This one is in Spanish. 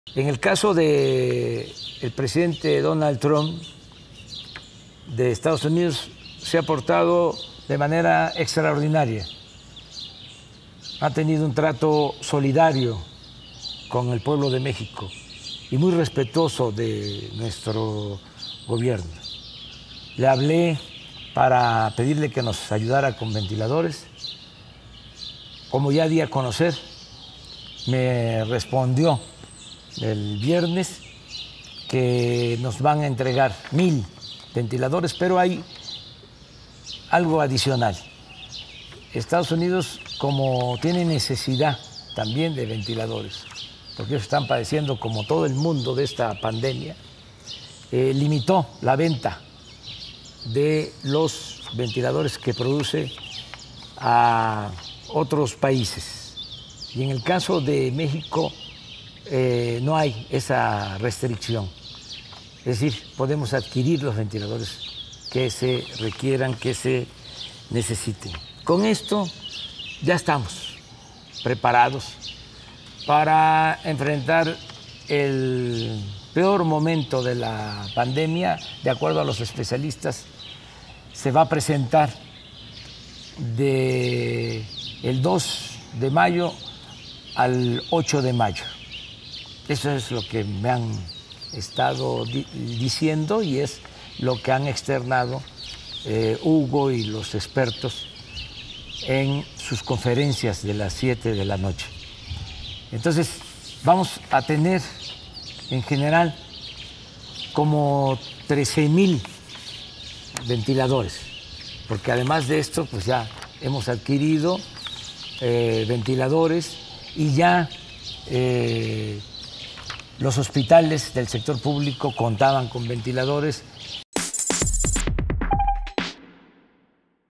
En el caso del presidente Donald Trump de Estados Unidos, se ha portado de manera extraordinaria. Ha tenido un trato solidario con el pueblo de México y muy respetuoso de nuestro gobierno. Le hablé para pedirle que nos ayudara con ventiladores. Como ya di a conocer, me respondió el viernes que nos van a entregar 1000 ventiladores, pero hay algo adicional. Estados Unidos, como tiene necesidad también de ventiladores, porque ellos están padeciendo, como todo el mundo, de esta pandemia, limitó la venta de los ventiladores que produce a otros países. Y en el caso de México no hay esa restricción. Es decir, podemos adquirir los ventiladores que se requieran, que se necesiten. Con esto ya estamos preparados para enfrentar el peor momento de la pandemia. De acuerdo a los especialistas, se va a presentar del 2 de mayo al 8 de mayo. Eso es lo que me han estado diciendo y es lo que han externado Hugo y los expertos en sus conferencias de las 7 de la noche. Entonces, vamos a tener en general como 13,000 ventiladores, porque además de esto, pues ya hemos adquirido ventiladores y ya los hospitales del sector público contaban con ventiladores.